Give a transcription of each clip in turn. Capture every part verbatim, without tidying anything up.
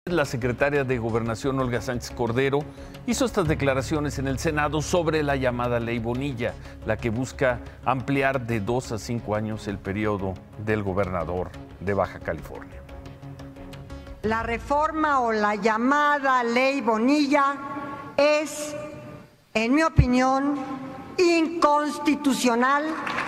La secretaria de Gobernación, Olga Sánchez Cordero, hizo estas declaraciones en el Senado sobre la llamada Ley Bonilla, la que busca ampliar de dos a cinco años el periodo del gobernador de Baja California. La reforma o la llamada Ley Bonilla es, en mi opinión, inconstitucional.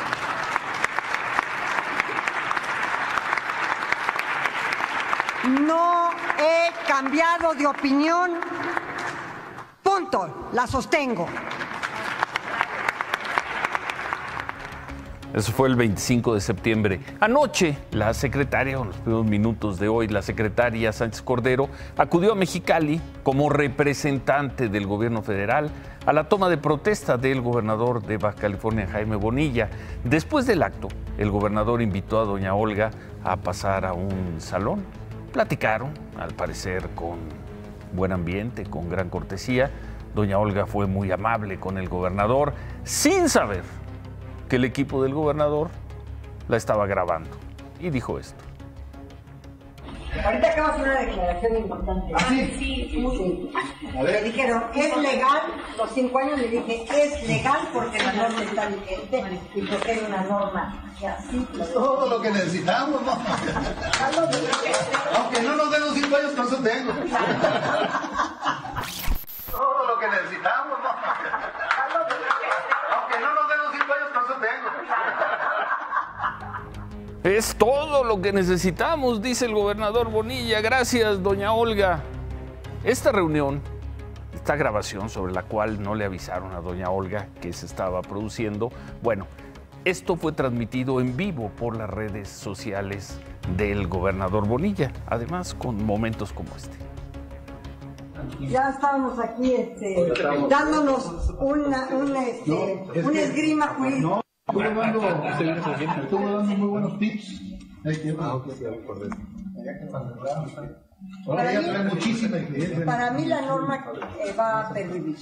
No he cambiado de opinión. Punto. La sostengo. Eso fue el veinticinco de septiembre. Anoche, la secretaria, en los primeros minutos de hoy, la secretaria Sánchez Cordero acudió a Mexicali como representante del gobierno federal a la toma de protesta del gobernador de Baja California, Jaime Bonilla. Después del acto, el gobernador invitó a doña Olga a pasar a un salón. Platicaron, al parecer, con buen ambiente, con gran cortesía. Doña Olga fue muy amable con el gobernador, sin saber que el equipo del gobernador la estaba grabando. Y dijo esto. Ahorita acabo de hacer una declaración importante. ¿Ah, sí? Sí, sí. Me dijeron, ¿es legal? Los cinco años le dije, es legal porque la norma está vigente y porque hay una norma que así... Todo lo que necesitamos, ¿no? Aunque no nos den los cinco años, con eso tengo. Todo lo que necesitamos, ¿no? Aunque no nos den los cinco años, con eso tengo. Es todo lo que necesitamos, dice el gobernador Bonilla. Gracias, doña Olga. Esta reunión, esta grabación sobre la cual no le avisaron a doña Olga que se estaba produciendo, bueno, esto fue transmitido en vivo por las redes sociales del gobernador Bonilla, además con momentos como este. Ya estábamos aquí este, dándonos una, una, este, No, una que- esgrima jurídica. No, estuvo dando, estuvo dando muy buenos tips. Hay tiempo. Ah, ok, sí, acordé. Ahora ya trae muchísima experiencia. Para mí la norma eh, va a pervivir.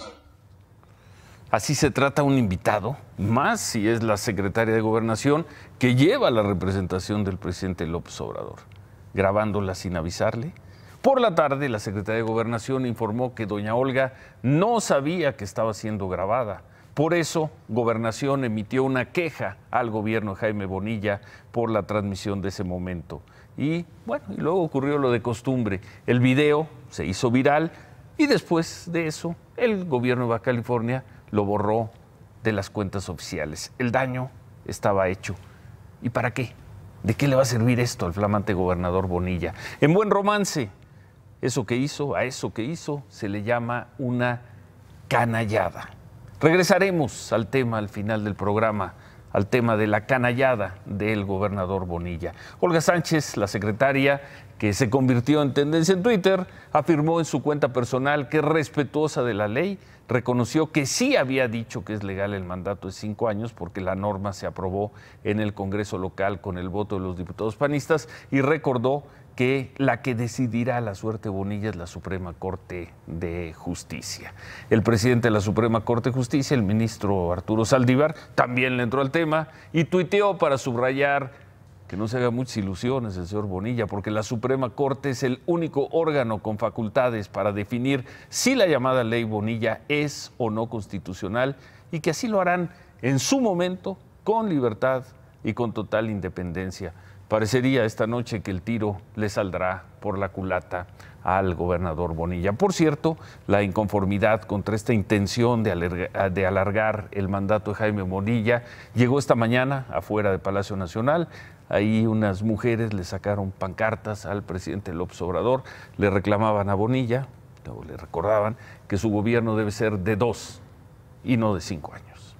Así se trata un invitado, más si es la secretaria de Gobernación que lleva la representación del presidente López Obrador, grabándola sin avisarle. Por la tarde, la secretaria de Gobernación informó que doña Olga no sabía que estaba siendo grabada. Por eso, Gobernación emitió una queja al gobierno de Jaime Bonilla por la transmisión de ese momento. Y bueno, y luego ocurrió lo de costumbre. El video se hizo viral y después de eso, el gobierno de Baja California lo borró de las cuentas oficiales. El daño estaba hecho. ¿Y para qué? ¿De qué le va a servir esto al flamante gobernador Bonilla? En buen romance, eso que hizo, a eso que hizo, se le llama una canallada. Regresaremos al tema al final del programa, al tema de la canallada del gobernador Bonilla. Olga Sánchez, la secretaria, que se convirtió en tendencia en Twitter, afirmó en su cuenta personal que es respetuosa de la ley, reconoció que sí había dicho que es legal el mandato de cinco años porque la norma se aprobó en el Congreso local con el voto de los diputados panistas y recordó que la que decidirá la suerte Bonilla es la Suprema Corte de Justicia. El presidente de la Suprema Corte de Justicia, el ministro Arturo Saldívar, también le entró al tema y tuiteó para subrayar que no se haga muchas ilusiones el señor Bonilla, porque la Suprema Corte es el único órgano con facultades para definir si la llamada Ley Bonilla es o no constitucional y que así lo harán en su momento con libertad y con total independencia. Parecería esta noche que el tiro le saldrá por la culata al gobernador Bonilla. Por cierto, la inconformidad contra esta intención de alargar, de alargar el mandato de Jaime Bonilla llegó esta mañana afuera del Palacio Nacional. Ahí unas mujeres le sacaron pancartas al presidente López Obrador, le reclamaban a Bonilla, o le recordaban que su gobierno debe ser de dos y no de cinco años.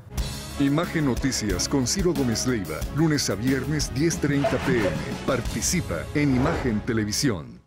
Imagen Noticias con Ciro Gómez Leiva, lunes a viernes diez treinta p m Participa en Imagen Televisión.